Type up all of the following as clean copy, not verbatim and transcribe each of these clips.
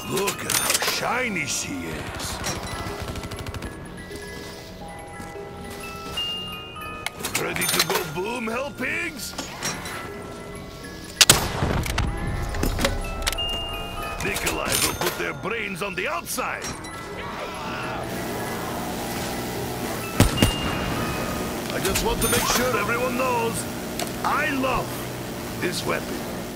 Look at how shiny she is. Ready to go boom, hell pigs? Nikolai will put their brains on the outside. I just want to make sure everyone knows I love this weapon.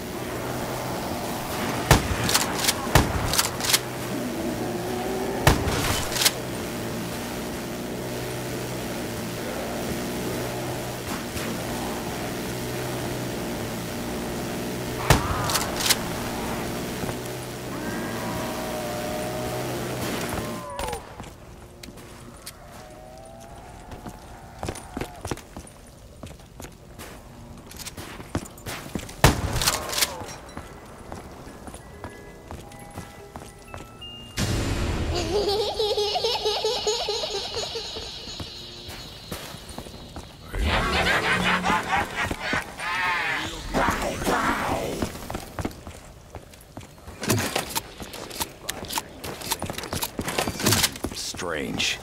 Strange.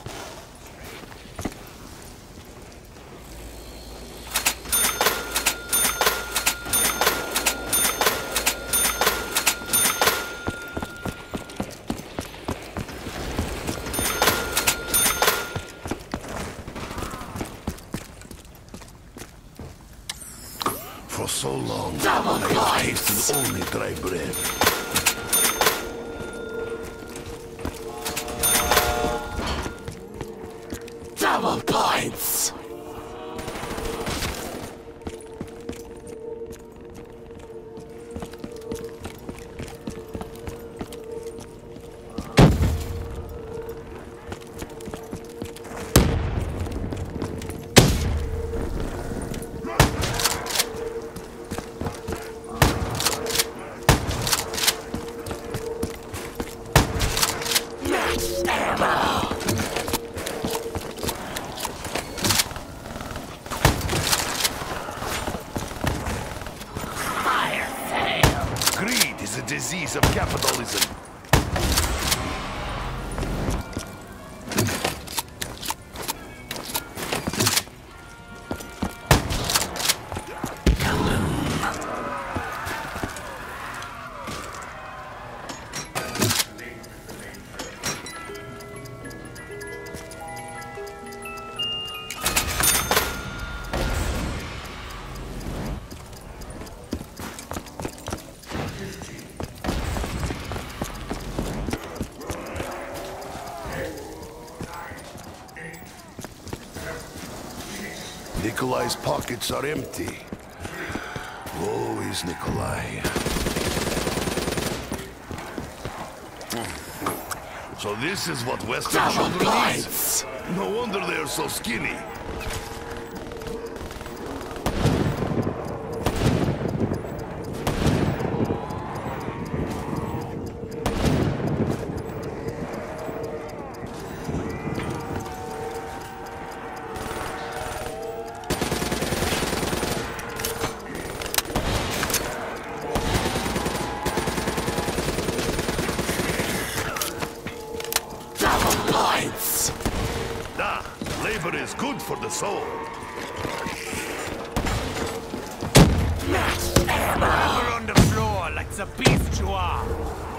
For so long, I have tasted only dry bread. Double points! Max ammo! Greed is a disease of capitalism. Nikolai's pockets are empty. Woe is Nikolai. So this is what Western children eat. No wonder they're so skinny. Labor is good for the soul. Max ammo! On the floor like the beast you are.